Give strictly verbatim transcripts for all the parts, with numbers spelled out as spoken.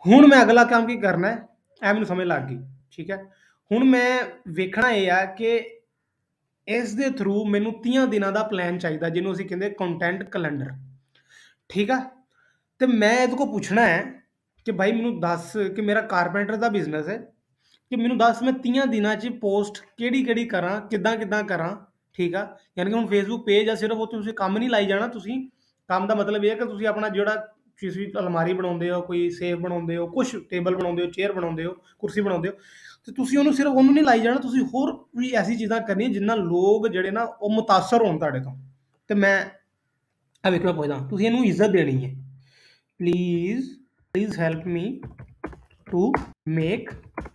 ਹੁਣ ਮੈਂ ਅਗਲਾ ਕੰਮ ਕੀ ਕਰਨਾ ਹੈ, ਇਹ ਮੈਨੂੰ ਸਮਝ ਲੱਗ ਗਈ। ਠੀਕ ਹੈ, ਹੁਣ ਮੈਂ ਵੇਖਣਾ ਇਹ ਆ ਕਿ ਇਸ ਦੇ ਥਰੂ ਮੈਨੂੰ ਤੀਹ ਦਿਨਾਂ ਦਾ ਪਲਾਨ ਚਾਹੀਦਾ, ਜਿਹਨੂੰ ਅਸੀਂ ਕਹਿੰਦੇ ਕੰਟੈਂਟ ਕੈਲੰਡਰ। ਠੀਕ ਆ, ਤੇ ਮੈਂ ਇਹਦੇ ਕੋਲ ਪੁੱਛਣਾ ਹੈ ਕਿ ਭਾਈ ਮੈਨੂੰ ਦੱਸ ਕਿ ਮੇਰਾ ਕਾਰਪੈਂਟਰ ਦਾ ਬਿਜ਼ਨਸ ਹੈ, ਕਿ ਮੈਨੂੰ ਦੱਸ ਮੈਂ ਤੀਹ ਦਿਨਾਂ 'ਚ ਪੋਸਟ ਕਿਹੜੀ ਕਿਹੜੀ ਕਰਾਂ, ਕਿੱਦਾਂ ਕਿੱਦਾਂ ਕਰਾਂ। ਠੀਕ ਆ, ਯਾਨੀ ਕਿ ਹੁਣ ਫੇਸਬੁੱਕ ਪੇਜ ਆ, ਸਿਰਫ ਉਹ ਤੁਸੀਂ ਕੰਮ ਨਹੀਂ ਲਾਈ ਜਾਣਾ। ਤੁਸੀਂ ਕੰਮ ਦਾ ਮਤਲਬ ਇਹ ਹੈ ਕਿ ਤੁਸੀਂ ਆਪਣਾ ਜਿਹੜਾ ਤੁਸੀਂ ਅਲਮਾਰੀ ਬਣਾਉਂਦੇ ਹੋ, ਕੋਈ ਸੇਫ ਬਣਾਉਂਦੇ ਹੋ, ਕੁਛ ਟੇਬਲ ਬਣਾਉਂਦੇ ਹੋ, ਚੇਅਰ ਬਣਾਉਂਦੇ ਹੋ, ਕੁਰਸੀ ਬਣਾਉਂਦੇ ਹੋ, ਤੇ ਤੁਸੀਂ ਉਹਨੂੰ ਸਿਰਫ ਉਹਨੂੰ ਨਹੀਂ ਲਾਈ ਜਾਣਾ, ਤੁਸੀਂ ਹੋਰ ਵੀ ਐਸੀ ਚੀਜ਼ਾਂ ਕਰਨੀਆਂ ਜਿੰਨਾਂ ਲੋਕ ਜਿਹੜੇ ਨਾ ਉਹ ਮੁਤਾਸਰ ਹੋਣ ਤੁਹਾਡੇ ਤੋਂ। ਤੇ ਮੈਂ ਆ ਵੇਖ, ਮੈਂ ਪੁੱਛਦਾ, ਤੁਸੀਂ ਇਹਨੂੰ ਇੱਜ਼ਤ ਦੇਣੀ ਹੈ। Please please help me to make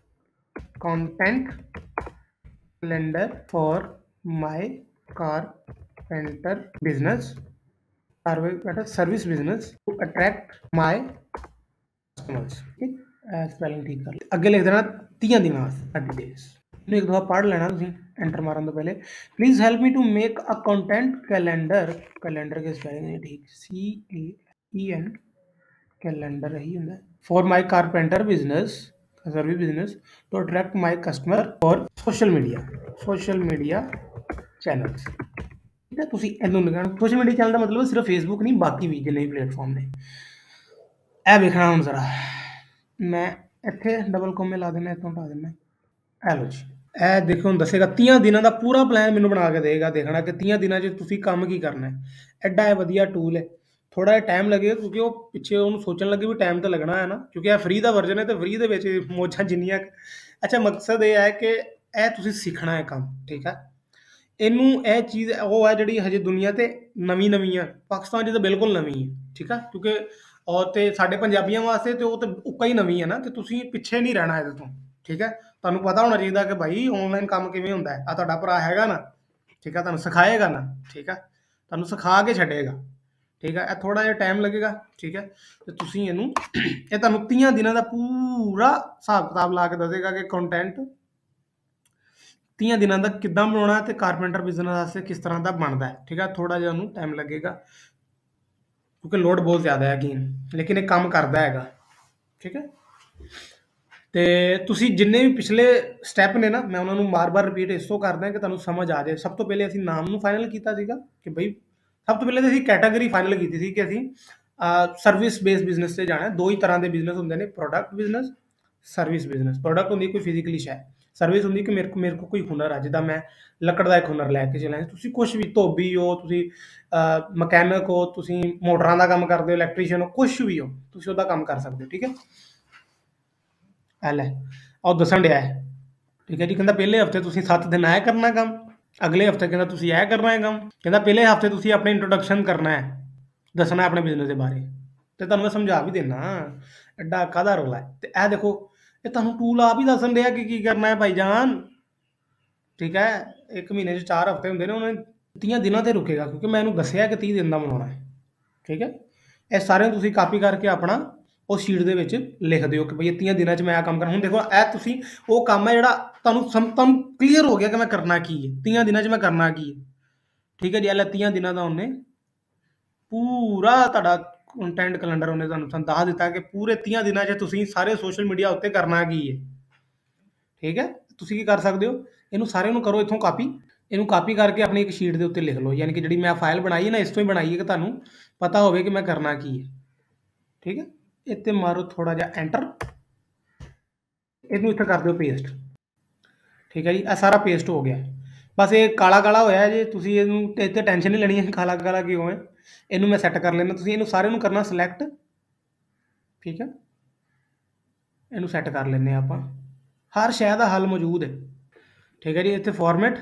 content calendar for my carpenter business carpenter service business to attract my customers। ठीक है, स्पेलिंग ठीक कर अगे लिख देना तीह दिन थर्टी डेज। एक दफा पढ़ लेना तुम एंटर मारन तो पहले। Please help me to make a content calendar, calendar के स्पेलिंग है ठीक, C A E N calendar ही होंगे, for my carpenter business service business to attract my customer और social media social media channels. ठीक है, ਤੁਸੀਂ ਇਹਨੂੰ ਲਿਖਣਾ ਸੋਸ਼ਲ ਮੀਡੀਆ ਚੈਨਲ ਦਾ ਮਤਲਬ ਸਿਰਫ ਫੇਸਬੁੱਕ ਨਹੀਂ, ਬਾਕੀ ਵੀ ਜਿੰਨੇ ਵੀ ਪਲੇਟਫਾਰਮ ਨੇ। ਇਹ ਵੇਖਣਾ ਹੁਣ ਜ਼ਰਾ, ਮੈਂ ਇੱਥੇ ਡਬਲ ਕੋਮੇ ਲਾ ਦੇਣਾ, ਇੱਥੋਂ ਹਟਾ ਦੇਣਾ। ਇਹ ਲਓ ਜੀ, ਇਹ ਦੇਖੋ ਹੁਣ ਦੱਸੇਗਾ ਤੀਹ ਦਿਨਾਂ ਦਾ ਪੂਰਾ ਪਲਾਨ ਮੈਨੂੰ ਬਣਾ ਕੇ ਦੇਗਾ। ਦੇਖਣਾ ਕਿ ਤੀਹ ਦਿਨਾਂ 'ਚ ਤੁਸੀਂ ਕੰਮ ਕੀ ਕਰਨਾ ਹੈ। ਐਡਾ ਇਹ ਵਧੀਆ ਟੂਲ ਹੈ। ਥੋੜਾ ਜਿਹਾ ਟਾਈਮ ਲੱਗੇਗਾ ਕਿਉਂਕਿ ਉਹ ਪਿੱਛੇ ਉਹਨੂੰ ਸੋਚਣ ਲੱਗੇ ਵੀ ਟਾਈਮ ਤਾਂ ਲੱਗਣਾ ਹੈ ਨਾ, ਕਿਉਂਕਿ ਇਹ ਫ੍ਰੀ ਦਾ ਵਰਜਨ ਹੈ ਤੇ ਫ੍ਰੀ ਦੇ ਵਿੱਚ ਮੌਜਾਂ ਜਿੰਨੀਆਂ। ਅੱਛਾ, ਮਕਸਦ ਇਹ ਹੈ ਕਿ ਇਹ ਤੁਸੀਂ ਸਿੱਖਣਾ ਹੈ ਕੰਮ। ਠੀਕ ਹੈ, ਇਹਨੂੰ ਇਹ ਚੀਜ਼ ਉਹ ਹੈ ਜਿਹੜੀ ਹਜੇ ਦੁਨੀਆ ਤੇ ਨਵੀਂ ਨਵੀਂ ਆ, ਪਾਕਿਸਤਾਨ 'ਚ ਤਾਂ ਬਿਲਕੁਲ ਨਵੀਂ ਹੈ। ਠੀਕ ਆ, ਕਿਉਂਕਿ ਔਰ ਤੇ ਸਾਡੇ ਪੰਜਾਬੀਆਂ ਵਾਸਤੇ ਤੇ ਉਹ ਤਾਂ ਉੱਕਾ ਹੀ ਨਵੀਂ ਹੈ ਨਾ, ਤੇ ਤੁਸੀਂ ਪਿੱਛੇ ਨਹੀਂ ਰਹਿਣਾ ਇਹਦੇ ਤੋਂ। ਠੀਕ ਹੈ, ਤੁਹਾਨੂੰ ਪਤਾ ਹੋਣਾ ਚਾਹੀਦਾ ਕਿ ਭਾਈ ਆਨਲਾਈਨ ਕੰਮ ਕਿਵੇਂ ਹੁੰਦਾ ਹੈ। ਆ ਤੁਹਾਡਾ ਭਰਾ ਹੈਗਾ ਨਾ, ਠੀਕ ਆ, ਤੁਹਾਨੂੰ ਸਿਖਾਏਗਾ ਨਾ। ਠੀਕ ਆ, ਤੁਹਾਨੂੰ ਸਿਖਾ ਕੇ ਛੱਡੇਗਾ। ਠੀਕ ਹੈ, ਇਹ ਥੋੜਾ ਜਿਹਾ ਟਾਈਮ ਲੱਗੇਗਾ। ਠੀਕ ਹੈ, ਤੇ ਤੁਸੀਂ ਇਹਨੂੰ ਇਹ ਤੁਹਾਨੂੰ ਤੀਹ ਦਿਨਾਂ ਦਾ ਪੂਰਾ ਹਿਸਾਬ ਕਿਤਾਬ ਲਾ ਕੇ ਦੱਸੇਗਾ ਕਿ ਕੰਟੈਂਟ ਤੀਹ ਦਿਨਾਂ ਦਾ ਕਿੱਦਾਂ ਬਣਾਉਣਾ ਤੇ ਕਾਰਪੈਂਟਰ ਬਿਜ਼ਨਸ ਵਾਸਤੇ ਕਿਸ ਤਰ੍ਹਾਂ ਦਾ ਬਣਦਾ ਹੈ। ਠੀਕ ਹੈ, ਥੋੜਾ ਜਿਹਾ ਉਹਨੂੰ ਟਾਈਮ ਲੱਗੇਗਾ ਕਿਉਂਕਿ ਲੋਡ ਬਹੁਤ ਜ਼ਿਆਦਾ ਹੈ ਅਗੇਨ, ਲੇਕਿਨ ਇਹ ਕੰਮ ਕਰਦਾ ਹੈਗਾ। ਠੀਕ ਹੈ, ਤੇ ਤੁਸੀਂ ਜਿੰਨੇ ਵੀ ਪਿਛਲੇ ਸਟੈਪ ਨੇ ਨਾ, ਮੈਂ ਉਹਨਾਂ ਨੂੰ ਬਾਰ-ਬਾਰ ਰਿਪੀਟ ਇਸ ਤੋਂ ਕਰਦਾ ਕਿ ਤੁਹਾਨੂੰ ਸਮਝ ਆ ਜਾਏ। ਸਭ ਤੋਂ ਪਹਿਲੇ ਅਸੀਂ ਨਾਮ ਨੂੰ ਫਾਈਨਲ ਕੀਤਾ ਸੀਗਾ ਕਿ ਬਈ ਸਭ ਤੋਂ ਪਹਿਲੇ ਤਾਂ ਅਸੀਂ ਕੈਟਾਗਰੀ ਫਾਈਨਲ ਕੀਤੀ ਸੀ ਕਿ ਅਸੀਂ ਸਰਵਿਸ ਬੇਸਡ ਬਿਜ਼ਨਸ 'ਤੇ ਜਾਣਾ। ਦੋ ਹੀ ਤਰ੍ਹਾਂ ਦੇ ਬਿਜ਼ਨਸ ਹੁੰਦੇ ਨੇ, product business, service business. Product ਹੁੰਦੀ ਕੋਈ ਫਿਜ਼ੀਕਲੀ ਸ਼ੈ, ਸਰਵਿਸ ਹੁੰਦੀ ਕਿ ਮੇਰੇ ਕੋਲ ਮੇਰੇ ਕੋਲ ਕੋਈ ਹੁਨਰ ਆ, ਜਿੱਦਾਂ ਮੈਂ ਲੱਕੜ ਦਾ ਇੱਕ ਹੁਨਰ ਲੈ ਕੇ ਚੱਲਿਆ। ਤੁਸੀਂ ਕੁਛ ਵੀ, ਧੋਬੀ ਹੋ ਤੁਸੀਂ, ਮਕੈਨਿਕ ਹੋ ਤੁਸੀਂ, ਮੋਟਰਾਂ ਦਾ ਕੰਮ ਕਰਦੇ ਹੋ, ਇਲੈਕਟ੍ਰੀਸ਼ੀਅਨ ਹੋ, ਕੁਛ ਵੀ ਹੋ, ਤੁਸੀਂ ਉਹਦਾ ਕੰਮ ਕਰ ਸਕਦੇ ਹੋ। ਠੀਕ ਹੈ, ਐ ਲੈ ਉਹ ਦੱਸਣ ਡਿਆ ਹੈ। ਠੀਕ ਹੈ ਜੀ, ਕਹਿੰਦਾ ਪਹਿਲੇ ਹਫਤੇ ਤੁਸੀਂ ਸੱਤ ਦਿਨ ਇਹ ਕਰਨਾ ਕੰਮ, ਅਗਲੇ ਹਫਤੇ ਕਹਿੰਦਾ ਤੁਸੀਂ ਇਹ ਕਰਨਾ ਹੈ ਕੰਮ। ਕਹਿੰਦਾ ਪਹਿਲੇ ਹਫਤੇ ਤੁਸੀਂ ਆਪਣੇ ਇੰਟਰੋਡਕਸ਼ਨ ਕਰਨਾ ਹੈ, ਦੱਸਣਾ ਆਪਣੇ ਬਿਜ਼ਨਸ ਦੇ ਬਾਰੇ। ਤੇ ਤੁਹਾਨੂੰ ਮੈਂ ਸਮਝਾ ਵੀ ਦੇਣਾ ਐਡਾ ਕਾਹਦਾ ਰੌਲਾ ਹੈ। ਤੇ ਇਹ ਦੇਖੋ, ਇਹ ਤੁਹਾਨੂੰ ਟੂਲ ਆਪ ਹੀ ਦੱਸਣ ਡਿਆ ਕਿ ਕੀ ਕਰਨਾ ਹੈ ਭਾਈਜਾਨ। ਠੀਕ ਹੈ, ਇੱਕ ਮਹੀਨੇ 'ਚ ਚਾਰ ਹਫਤੇ ਹੁੰਦੇ ਨੇ, ਉਹਨੇ ਤੀਹ ਦਿਨਾਂ 'ਤੇ ਰੁਕੇਗਾ ਕਿਉਂਕਿ ਮੈਂ ਇਹਨੂੰ ਦੱਸਿਆ ਕਿ ਤੀਹ ਦਿਨ ਦਾ ਬਣਾਉਣਾ ਹੈ। ਠੀਕ ਹੈ, ਇਹ ਸਾਰਿਆਂ ਨੂੰ ਤੁਸੀਂ ਕਾਪੀ ਕਰਕੇ ਆਪਣਾ ਉਹ ਸ਼ੀਟ ਦੇ ਵਿੱਚ ਲਿਖ ਦਿਓ ਕਿ ਬਈ ਇਹ ਤੀਹ ਦਿਨਾਂ 'ਚ ਮੈਂ ਇਹ ਕੰਮ ਕਰਨਾ। ਹੁਣ ਦੇਖੋ, ਇਹ ਤੁਸੀਂ ਉਹ ਕੰਮ ਹੈ ਜਿਹੜਾ ਤੁਹਾਨੂੰ ਸਮ ਤੁਹਾਨੂੰ ਕਲੀਅਰ ਹੋ ਗਿਆ ਕਿ ਮੈਂ ਕਰਨਾ ਕੀ ਹੈ, ਤੀਹ ਦਿਨਾਂ 'ਚ ਮੈਂ ਕਰਨਾ ਕੀ ਹੈ। ਠੀਕ ਹੈ ਜੀ, ਇਹ ਲੈ ਤੀਹ ਦਿਨਾਂ ਦਾ ਉਹਨੇ ਪੂਰਾ ਤੁਹਾਡਾ ਕੰਟੈਂਟ ਕੈਲੰਡਰ ਉਹਨੇ ਤੁਹਾਨੂੰ ਤੁਹਾਨੂੰ ਦੱਸ ਦਿੱਤਾ ਕਿ ਪੂਰੇ ਤੀਹ ਦਿਨਾਂ 'ਚ ਤੁਸੀਂ ਸਾਰੇ ਸੋਸ਼ਲ ਮੀਡੀਆ ਉੱਤੇ ਕਰਨਾ ਕੀ ਹੈ। ਠੀਕ ਹੈ, ਤੁਸੀਂ ਕੀ ਕਰ ਸਕਦੇ ਹੋ, ਇਹਨੂੰ ਸਾਰਿਆਂ ਨੂੰ ਕਰੋ ਇੱਥੋਂ ਕਾਪੀ, ਇਹਨੂੰ ਕਾਪੀ ਕਰਕੇ ਆਪਣੀ ਇੱਕ ਸ਼ੀਟ ਦੇ ਉੱਤੇ ਲਿਖ ਲਓ। ਯਾਨੀ ਕਿ ਜਿਹੜੀ ਮੈਂ ਫਾਈਲ ਬਣਾਈ ਹੈ ਨਾ, ਇਸ ਤੋਂ ਹੀ ਬਣਾਈ ਹੈ ਕਿ ਤੁਹਾਨੂੰ ਪਤਾ ਹੋਵੇ ਕਿ ਮੈਂ ਕਰਨਾ ਕੀ ਹੈ। ਠੀਕ ਹੈ, ਇੱਥੇ ਮਾਰੋ ਥੋੜਾ ਜਿਹਾ ਐਂਟਰ, ਇਹਨੂੰ ਇੱਥੇ ਕਰ ਦਿਓ ਪੇਸਟ। ਠੀਕ ਹੈ ਜੀ, ਇਹ ਸਾਰਾ ਪੇਸਟ ਹੋ ਗਿਆ। ਬਸ ਇਹ ਕਾਲਾ ਕਾਲਾ ਹੋਇਆ ਜੇ, ਤੁਸੀਂ ਇਹਨੂੰ ਇੱਥੇ ਟੈਨਸ਼ਨ ਨਹੀਂ ਲੈਣੀ ਹੈ ਕਾਲਾ ਕਾਲਾ ਕਿਉਂ ਹੈ। ਇਹਨੂੰ ਮੈਂ ਸੈੱਟ ਕਰ ਲੈਣਾ, ਤੁਸੀਂ ਇਹਨੂੰ ਸਾਰਿਆਂ ਨੂੰ ਕਰਨਾ ਸਿਲੈਕਟ। ਠੀਕ ਹੈ, ਇਹਨੂੰ ਸੈੱਟ ਕਰ ਲੈਂਦੇ ਹਾਂ ਆਪਾਂ, ਹਰ ਸ਼ੈ ਦਾ ਹੱਲ ਮੌਜੂਦ ਹੈ। ਠੀਕ ਹੈ ਜੀ, ਇੱਥੇ ਫਾਰਮੈਟ,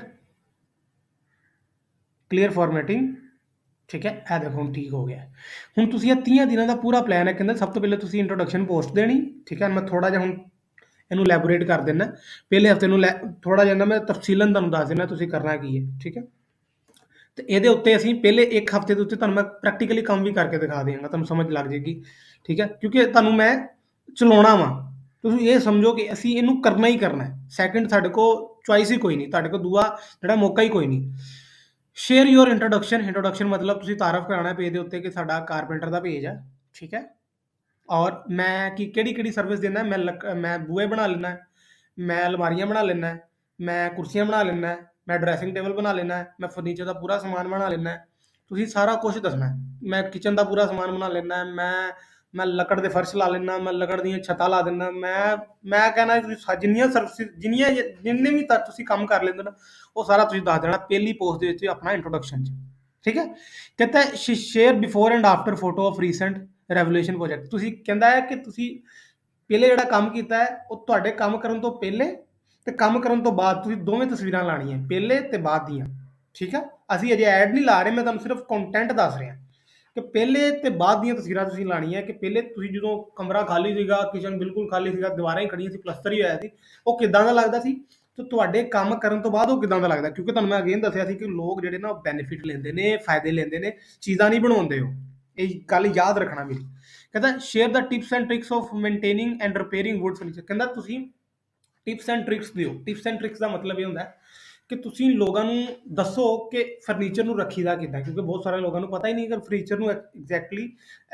ਕਲੀਅਰ ਫਾਰਮੈਟਿੰਗ। ਠੀਕ ਹੈ, ਇਹ ਦੇਖੋ ਹੁਣ ਠੀਕ ਹੋ ਗਿਆ। ਹੁਣ ਤੁਸੀਂ ਇਹ ਤੀਹ ਦਿਨਾਂ ਦਾ ਪੂਰਾ ਪਲਾਨ ਹੈ। ਕਹਿੰਦਾ ਸਭ ਤੋਂ ਪਹਿਲੇ ਤੁਸੀਂ ਇੰਟਰੋਡਕਸ਼ਨ ਪੋਸਟ ਦੇਣੀ। ਠੀਕ ਹੈ, ਮੈਂ ਥੋੜਾ ਜਿਹਾ ਹੁਣ ਇਹਨੂੰ ਲੈਬੋਰੇਟ ਕਰ ਦਿੰਦਾ। ਪਹਿਲੇ ਹਫਤੇ ਨੂੰ ਲੈ ਥੋੜਾ ਜਿਹਾ ਮੈਂ ਤਫਸੀਲਨ ਤੁਹਾਨੂੰ ਦੱਸ ਦਿੰਦਾ ਤੁਸੀਂ ਕਰਨਾ ਕੀ ਹੈ। ਠੀਕ ਹੈ, ਤੇ ਇਹਦੇ ਉੱਤੇ ਅਸੀਂ ਪਹਿਲੇ ਇੱਕ ਹਫਤੇ ਦੇ ਉੱਤੇ ਤੁਹਾਨੂੰ ਮੈਂ ਪ੍ਰੈਕਟੀਕਲੀ ਕੰਮ ਵੀ ਕਰਕੇ ਦਿਖਾ ਦਿਆਂਗਾ, ਤੁਹਾਨੂੰ ਸਮਝ ਲੱਗ ਜਾਏਗੀ। ਠੀਕ ਹੈ, ਕਿਉਂਕਿ ਤੁਹਾਨੂੰ ਮੈਂ ਚਲਾਉਣਾ ਵਾ, ਤੁਸੀਂ ਇਹ ਸਮਝੋ ਕਿ ਅਸੀਂ ਇਹਨੂੰ ਕਰਨਾ ਹੀ ਕਰਨਾ ਹੈ। ਸੈਕਿੰਡ ਸਾਡੇ ਕੋਲ ਚੁਆਇਸ ਹੀ ਕੋਈ ਨਹੀਂ, ਤੁਹਾਡੇ ਕੋਲ ਦੂਆ ਜਿਹੜਾ ਮੌਕਾ ਹੀ ਕੋਈ ਨਹੀਂ। ਸ਼ੇਅਰ ਯੋਰ ਇੰਟਰੋਡਕਸ਼ਨ। ਇੰਟਰੋਡਕਸ਼ਨ ਮਤਲਬ ਤੁਸੀਂ ਤਾਰਫ ਕਰਾਉਣਾ ਪੇਜ ਦੇ ਉੱਤੇ ਕਿ ਸਾਡਾ ਕਾਰਪੈਂਟਰ ਦਾ ਪੇਜ ਹੈ। ਠੀਕ ਹੈ, ਔਰ ਮੈਂ ਕਿ ਕਿਹੜੀ-ਕਿਹੜੀ ਸਰਵਿਸ ਦਿੰਦਾ, ਮੈਂ ਲੱਕ ਮੈਂ ਬੂਹੇ ਬਣਾ ਲੈਂਦਾ, ਮੈਂ ਅਲਮਾਰੀਆਂ ਬਣਾ ਲੈਂਦਾ, ਮੈਂ ਕੁਰਸੀਆਂ ਬਣਾ ਲੈਂਦਾ, ਮੈਂ ਡਰੈਸਿੰਗ ਟੇਬਲ ਬਣਾ ਲੈਂਦਾ, ਮੈਂ ਫਰਨੀਚਰ ਦਾ ਪੂਰਾ ਸਮਾਨ ਬਣਾ ਲੈਂਦਾ। ਤੁਸੀਂ ਸਾਰਾ ਕੁਝ ਦੱਸਣਾ ਹੈ। ਮੈਂ ਕਿਚਨ ਦਾ ਪੂਰਾ ਸਮਾਨ ਬਣਾ ਲੈਂਦਾ, ਮੈਂ ਮੈਂ ਲੱਕੜ ਦੇ ਫਰਸ਼ ਲਾ ਲੈਂਦਾ, ਮੈਂ ਲੱਕੜ ਦੀਆਂ ਛੱਤਾਂ ਲਾ ਦਿੰਦਾ, ਮੈਂ ਮੈਂ ਕਹਿੰਦਾ ਤੁਸੀਂ ਸ- ਜਿੰਨੀਆਂ ਸਰਵਿਸ ਜਿੰਨੀਆਂ ਜਿੰਨੇ ਵੀ ਤੱਕ ਤੁਸੀਂ ਕੰਮ ਕਰ ਲੈਂਦੇ ਨਾ, ਉਹ ਸਾਰਾ ਤੁਸੀਂ ਦੱਸ ਦੇਣਾ ਪਹਿਲੀ ਪੋਸਟ ਦੇ ਵਿੱਚ ਆਪਣਾ ਇੰਟਰੋਡਕਸ਼ਨ 'ਚ। ਠੀਕ ਹੈ। ਕਹਿੰਦਾ share before and after photo of recent revolution project. ਤੁਸੀਂ ਕਹਿੰਦਾ ਹੈ ਕਿ ਤੁਸੀਂ ਪਹਿਲੇ ਜਿਹੜਾ ਕੰਮ ਕੀਤਾ ਹੈ ਉਹ ਤੁਹਾਡੇ ਕੰਮ ਕਰਨ ਤੋਂ ਪਹਿਲੇ ਤੇ ਕੰਮ ਕਰਨ ਤੋਂ ਬਾਅਦ ਤੁਸੀਂ ਦੋਵੇਂ ਤਸਵੀਰਾਂ ਲਾਣੀਆਂ, ਪਹਿਲੇ ਤੇ ਬਾਅਦ ਦੀਆਂ। ਠੀਕ ਹੈ। ਅਸੀਂ ਅਜੇ ਐਡ ਨਹੀਂ ਲਾ ਰਹੇ, ਮੈਂ ਤੁਹਾਨੂੰ ਸਿਰਫ ਕੰਟੈਂਟ ਦੱਸ ਰਿਹਾ ਕਿ ਪਹਿਲੇ ਤੇ ਬਾਅਦ ਦੀਆਂ ਤਸਵੀਰਾਂ ਤੁਸੀਂ ਲਾਣੀਆਂ। ਕਿ ਪਹਿਲੇ ਤੁਸੀਂ ਜਦੋਂ ਕਮਰਾ ਖਾਲੀ ਸੀਗਾ, ਕਿਚਨ ਬਿਲਕੁਲ ਖਾਲੀ ਸੀਗਾ, ਦੀਵਾਰਾਂ ਹੀ ਖੜੀਆਂ ਸੀ, ਪਲਸਤਰ ਹੀ ਹੋਇਆ ਸੀ, ਉਹ ਕਿਦਾਂ ਦਾ ਲੱਗਦਾ ਸੀ, ਤੇ ਤੁਹਾਡੇ ਕੰਮ ਕਰਨ ਤੋਂ ਬਾਅਦ ਉਹ ਕਿਦਾਂ ਦਾ ਲੱਗਦਾ। ਕਿਉਂਕਿ ਤੁਹਾਨੂੰ ਮੈਂ ਅਗੇਨ ਦੱਸਿਆ ਸੀ ਕਿ ਲੋਕ ਜਿਹੜੇ ਨਾ ਬੈਨੀਫਿਟ ਲੈਂਦੇ ਨੇ, ਫਾਇਦੇ ਲੈਂਦੇ ਨੇ, ਚੀਜ਼ਾਂ ਨਹੀਂ ਬਣਾਉਂਦੇ। ਉਹ ਇਹ ਗੱਲ ਯਾਦ ਰੱਖਣਾ ਮੇਰੀ। ਕਹਿੰਦਾ share the tips and tricks of maintaining and repairing wood furniture. ਕਹਿੰਦਾ ਤੁਸੀਂ ਟਿਪਸ ਐਂਡ ਟ੍ਰਿਕਸ ਦਿਓ। ਟਿਪਸ ਐਂਡ ਟ੍ਰਿਕਸ ਦਾ ਮਤਲਬ ਇਹ ਹੁੰਦਾ ਹੈ ਕਿ ਤੁਸੀਂ ਲੋਕਾਂ ਨੂੰ ਦੱਸੋ ਕਿ ਫਰਨੀਚਰ ਨੂੰ ਰੱਖੀਦਾ ਕਿੱਦਾਂ। ਕਿਉਂਕਿ ਬਹੁਤ ਸਾਰੇ ਲੋਕਾਂ ਨੂੰ ਪਤਾ ਹੀ ਨਹੀਂ ਕਿ ਫਰਨੀਚਰ ਨੂੰ ਐਗਜ਼ੈਕਟਲੀ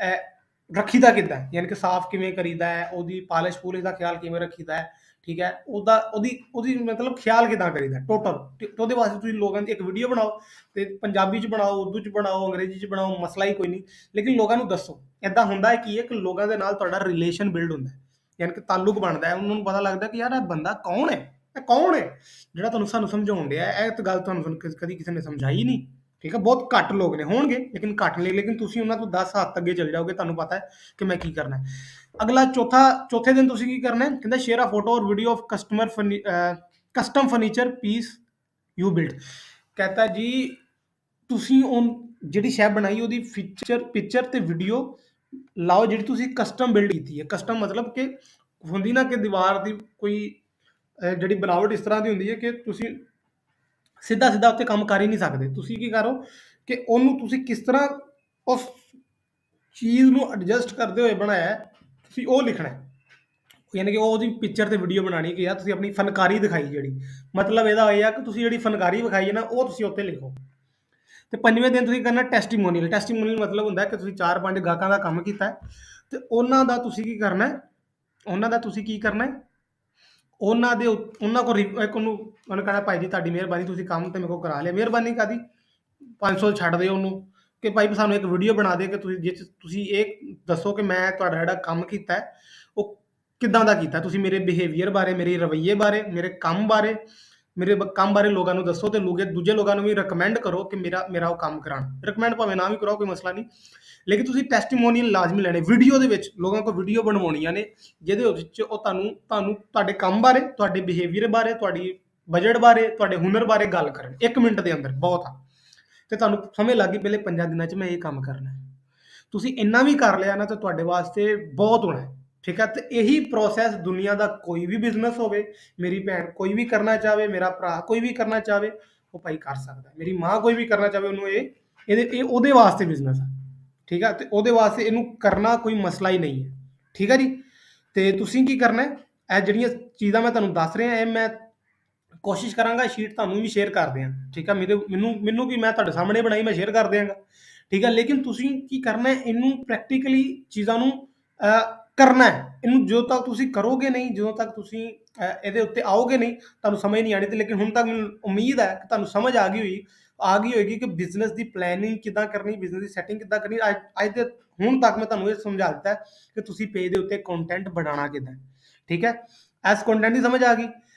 ਰੱਖੀਦਾ ਕਿੱਦਾਂ, ਯਾਨੀ ਕਿ ਸਾਫ਼ ਕਿਵੇਂ ਕਰੀਦਾ ਹੈ, ਉਹਦੀ ਪਾਲਿਸ਼ ਪੂਲਿਸ਼ ਦਾ ਖਿਆਲ ਕਿਵੇਂ ਰੱਖੀਦਾ ਹੈ। ਠੀਕ ਹੈ। ਉਹਦਾ ਉਹਦੀ ਉਹਦੀ ਮਤਲਬ ਖਿਆਲ ਕਿੱਦਾਂ ਕਰੀਦਾ ਟੋਟਲ। ਉਹਦੇ ਵਾਸਤੇ ਤੁਸੀਂ ਲੋਕਾਂ ਦੀ ਇੱਕ ਵੀਡੀਓ ਬਣਾਓ, ਤੇ ਪੰਜਾਬੀ 'ਚ ਬਣਾਓ, ਉਰਦੂ 'ਚ ਬਣਾਓ, ਅੰਗਰੇਜ਼ੀ 'ਚ ਬਣਾਓ, ਮਸਲਾ ਹੀ ਕੋਈ ਨਹੀਂ, ਲੇਕਿਨ ਲੋਕਾਂ ਨੂੰ ਦੱਸੋ। ਇੱਦਾਂ ਹੁੰਦਾ ਹੈ ਕੀ ਹੈ ਕਿ ਲੋਕਾਂ ਦੇ ਨਾਲ ਤੁਹਾਡਾ ਰਿਲੇਸ਼ਨ ਬਿਲਡ ਹੁੰਦਾ ਹੈ, ਯਾਨੀ ਕਿ ਤਾਲੁਕ ਬਣਦਾ ਹੈ। ਉਹਨਾਂ ਨੂੰ ਪਤਾ ਲੱਗਦਾ ਕਿ ਯਾਰ ਇਹ ਬੰਦਾ ਕੌਣ ਹੈ, ਇਹ ਕੌਣ ਹੈ ਜਿਹੜਾ ਤੁਹਾਨੂੰ ਸਾਨੂੰ ਸਮਝਾਉਣ ਡਿਆ। ਇਹ ਤਾਂ ਗੱਲ ਤੁਹਾਨੂੰ ਸਾਨੂੰ ਕਦੀ ਕਿਸੇ ਨੇ ਸਮਝਾਈ ਨਹੀਂ। ਠੀਕ ਹੈ। ਬਹੁਤ ਘੱਟ ਲੋਕ ਨੇ, ਹੋਣਗੇ ਲੇਕਿਨ ਘੱਟ ਨੇ, ਲੇਕਿਨ ਤੁਸੀਂ ਉਹਨਾਂ ਤੋਂ ਦਸ ਹੱਥ ਅੱਗੇ ਚੱਲ ਜਾਓਗੇ, ਤੁਹਾਨੂੰ ਪਤਾ ਹੈ ਕਿ ਮੈਂ ਕੀ ਕਰਨਾ ਹੈ। ਅਗਲਾ ਚੌਥਾ ਚੌਥੇ ਦਿਨ ਤੁਸੀਂ ਕੀ ਕਰਨਾ ਹੈ। ਕਹਿੰਦਾ share a photo or video of customer custom furniture piece you build. ਕਹਤਾ ਜੀ ਤੁਸੀਂ ਉਹ ਜਿਹੜੀ ਸ਼ੈ ਬਣਾਈ ਉਹਦੀ ਫੀਚਰ ਪਿਕਚਰ ਤੇ ਵੀਡੀਓ ਲਾਓ ਜਿਹੜੀ ਤੁਸੀਂ ਕਸਟਮ ਬਿਲਡ ਕੀਤੀ ਹੈ। ਕਸਟਮ ਮਤਲਬ ਕਿ ਹੁੰਦੀ ਨਾ ਕਿ ਦੀਵਾਰ ਦੀ ਕੋਈ ਅਹ, ਜਿਹੜੀ ਬਣਾਵਟ ਇਸ ਤਰ੍ਹਾਂ ਦੀ ਹੁੰਦੀ ਹੈ ਕਿ ਤੁਸੀਂ ਸਿੱਧਾ ਸਿੱਧਾ ਉੱਤੇ ਕੰਮ ਕਰ ਹੀ ਨਹੀਂ ਸਕਦੇ। ਤੁਸੀਂ ਕੀ ਕਰੋ ਕਿ ਉਹਨੂੰ ਤੁਸੀਂ ਕਿਸ ਤਰ੍ਹਾਂ ਉਸ ਚੀਜ਼ ਨੂੰ ਐਡਜਸਟ ਕਰਦੇ ਹੋਏ ਬਣਾਇਆ ਹੈ, ਤੁਸੀਂ ਉਹ ਲਿਖਣਾ ਹੈ। ਯਾਨੀ ਕਿ ਉਹ ਉਹਦੀ ਪਿਕਚਰ ਤੇ ਵੀਡੀਓ ਬਣਾਣੀ ਕਿ ਯਾਰ ਤੁਸੀਂ ਆਪਣੀ ਫਨਕਾਰੀ ਦਿਖਾਈ, ਜਿਹੜੀ ਮਤਲਬ ਇਹਦਾ ਹੋਇਆ ਕਿ ਤੁਸੀਂ ਜਿਹੜੀ ਫਨਕਾਰੀ ਵਿਖਾਈ ਹੈ ਨਾ, ਉਹ ਤੁਸੀਂ ਉੱਤੇ ਲਿਖੋ। ਤੇ ਪੰਜਵੇਂ ਦਿਨ ਤੁਸੀਂ ਕਰਨਾ ਟੈਸਟੀਮੋਨੀਅਲ। ਟੈਸਟੀਮੋਨੀਅਲ ਮਤਲਬ ਹੁੰਦਾ ਹੈ ਕਿ ਤੁਸੀਂ ਚਾਰ ਪੰਜ ਗਾਹਕਾਂ ਦਾ ਕੰਮ ਕੀਤਾ ਹੈ, ਤੇ ਉਹਨਾਂ ਦਾ ਤੁਸੀਂ ਕੀ ਕਰਨਾ ਹੈ, ਉਹਨਾਂ ਦਾ ਤੁਸੀਂ ਕੀ ਕਰਨਾ ਹੈ, ਉਹਨਾਂ ਦੇ ਉ- ਉਹਨਾਂ ਕੋਲ ਰਿਵ- ਇੱਕ ਉਹਨੂੰ ਉਹਨੂੰ ਕਹਿਣਾ ਭਾਈ ਜੀ ਤੁਹਾਡੀ ਮਿਹਰਬਾਨੀ, ਤੁਸੀਂ ਕੰਮ ਤੇ ਮੇਰੇ ਕੋਲ ਕਰਾ ਲਿਆ, ਮਿਹਰਬਾਨੀ ਕਾਦੀ, ਪੰਜ ਸੌ ਛੱਡ ਦਿਓ ਉਹਨੂੰ। ਕਿ ਭਾਈ ਸਾਨੂੰ ਇੱਕ ਵੀਡੀਓ ਬਣਾ ਦੇ ਕਿ ਤੁਸੀਂ ਜਿਸ 'ਚ ਤੁਸੀਂ ਇਹ ਦੱਸੋ ਕਿ ਮੈਂ ਤੁਹਾਡਾ ਜਿਹੜਾ ਕੰਮ ਕੀਤਾ ਹੈ ਉਹ ਕਿੱਦਾਂ ਦਾ ਕੀਤਾ। ਤੁਸੀਂ ਮੇਰੇ ਬਿਹੇਵੀਅਰ ਬਾਰੇ, ਮੇਰੇ ਰਵੱਈਏ ਬਾਰੇ, ਮੇਰੇ ਕੰਮ ਬਾਰੇ, ਮੇਰੇ ਬ- ਕੰਮ ਬਾਰੇ ਲੋਕਾਂ ਨੂੰ ਦੱਸੋ, ਤੇ ਲੋਕ ਦੂਜੇ ਲੋਕਾਂ ਨੂੰ ਵੀ ਰეკਮੈਂਡ ਕਰੋ ਕਿ ਮੇਰਾ ਮੇਰਾ ਉਹ ਕੰਮ ਕਰਾਉਣ। ਰეკਮੈਂਡ ਭਾਵੇਂ ਨਾ ਵੀ ਕਰਾਓ, ਕੋਈ ਮਸਲਾ ਨਹੀਂ, ਲੇਕਿਨ ਤੁਸੀਂ ਟੈਸਟੀਮੋਨੀਅਲ ਲਾਜ਼ਮੀ ਲੈਣੇ। ਵੀਡੀਓ ਦੇ ਵਿੱਚ ਲੋਕਾਂ ਕੋਲ ਵੀਡੀਓ ਬਣਵਾਉਣੀਆਂ ਨੇ ਜਿਹਦੇ ਵਿੱਚ ਉਹ ਤੁਹਾਨੂੰ ਤੁਹਾਨੂੰ ਤੁਹਾਡੇ ਕੰਮ ਬਾਰੇ, ਤੁਹਾਡੇ ਬਿਹੇਵੀਅਰ ਬਾਰੇ, ਤੁਹਾਡੀ ਬਜਟ ਬਾਰੇ, ਤੁਹਾਡੇ ਹੁਨਰ ਬਾਰੇ ਗੱਲ ਕਰਨ ਇੱਕ ਮਿੰਟ ਦੇ ਅੰਦਰ, ਬਹੁਤ ਆ। ਤੇ ਤੁਹਾਨੂੰ ਸਮਝ ਲੱਗ ਗਈ ਪਹਿਲੇ ਪੰਜਾਂ ਦਿਨਾਂ 'ਚ ਮੈਂ ਇਹ ਕੰਮ ਕਰਨਾ ਹੈ। ਤੁਸੀਂ ਇੰਨਾ ਵੀ ਕਰ ਲਿਆ ਨਾ ਤਾਂ ਤੁਹਾਡੇ ਵਾਸਤੇ ਬਹੁਤ ਹੋਣਾ ਹੈ। ਠੀਕ ਹੈ। ਤੇ ਇਹੀ ਪ੍ਰੋਸੈਸ ਦੁਨੀਆ ਦਾ ਕੋਈ ਵੀ ਬਿਜ਼ਨਸ ਹੋਵੇ, ਮੇਰੀ ਭੈਣ ਕੋਈ ਵੀ ਕਰਨਾ ਚਾਹਵੇ, ਮੇਰਾ ਭਰਾ ਕੋਈ ਵੀ ਕਰਨਾ ਚਾਹਵੇ, ਉਹ ਭਾਈ ਕਰ ਸਕਦਾ। ਮੇਰੀ ਮਾਂ ਕੋਈ ਵੀ ਕਰਨਾ ਚਾਹਵੇ, ਉਹਨੂੰ ਇਹ ਇਹਦੇ ਇਹ ਉਹਦੇ ਵਾਸਤੇ ਬਿਜ਼ਨਸ ਹੈ। ਠੀਕ ਹੈ। ਤੇ ਉਹਦੇ ਵਾਸਤੇ ਇਹਨੂੰ ਕਰਨਾ ਕੋਈ ਮਸਲਾ ਹੀ ਨਹੀਂ ਹੈ। ਠੀਕ ਹੈ ਜੀ। ਤੇ ਤੁਸੀਂ ਕੀ ਕਰਨਾ ਹੈ, ਇਹ ਜਿਹੜੀਆਂ ਚੀਜ਼ਾਂ ਮੈਂ ਤੁਹਾਨੂੰ ਦੱਸ ਰਿਹਾ, ਇਹ ਮੈਂ ਕੋਸ਼ਿਸ਼ ਕਰਾਂਗਾ ਸ਼ੀਟ ਤੁਹਾਨੂੰ ਵੀ ਸ਼ੇਅਰ ਕਰ ਦਿਆਂ। ਠੀਕ ਹੈ। ਮੇਰੇ ਮੈਨੂੰ ਮੈਨੂੰ ਕੀ, ਮੈਂ ਤੁਹਾਡੇ ਸਾਹਮਣੇ ਬਣਾਈ, ਮੈਂ ਸ਼ੇਅਰ ਕਰ ਦਿਆਂਗਾ। ਠੀਕ ਹੈ। ਲੇਕਿਨ ਤੁਸੀਂ ਕੀ ਕਰਨਾ ਹੈ, ਇਹਨੂੰ ਪ੍ਰੈਕਟੀਕਲੀ ਚੀਜ਼ਾਂ ਨੂੰ ਅਹ, ਕਰਨਾ ਹੈ। ਇਹਨੂੰ ਜਦੋਂ ਤੱਕ ਤੁਸੀਂ ਕਰੋਗੇ ਨਹੀਂ, ਜਦੋਂ ਤੱਕ ਤੁਸੀਂ ਅਹ, ਇਹਦੇ ਉੱਤੇ ਆਓਗੇ ਨਹੀਂ, ਤੁਹਾਨੂੰ ਸਮਝ ਨਹੀਂ ਆਣੀ। ਤੇ ਲੇਕਿਨ ਹੁਣ ਤੱਕ ਮੈਨੂੰ ਉਮੀਦ ਹੈ ਕਿ ਤੁਹਾਨੂੰ ਸਮਝ ਆ ਗਈ ਹੋਈ ਆ ਗਈ ਹੋਏਗੀ ਕਿ ਬਿਜ਼ਨਸ ਦੀ ਪਲੈਨਿੰਗ ਕਿੱਦਾਂ ਕਰਨੀ, ਬਿਜ਼ਨਸ ਦੀ ਸੈਟਿੰਗ ਕਿੱਦਾਂ ਕਰਨੀ। ਅੱਜ ਅੱਜ ਦੇ ਹੁਣ ਤੱਕ ਮੈਂ ਤੁਹਾਨੂੰ ਇਹ ਸਮਝਾ ਦਿੱਤਾ ਹੈ ਕਿ ਤੁਸੀਂ ਪੇਜ ਦੇ ਉੱਤੇ ਕੰਟੈਂਟ ਬਣਾਉਣਾ ਕਿੱਦਾਂ ਹੈ। ਠੀਕ ਹੈ। ਐਸ ਕੰਟੈਂਟ ਦੀ ਸਮਝ ਆ ਗਈ।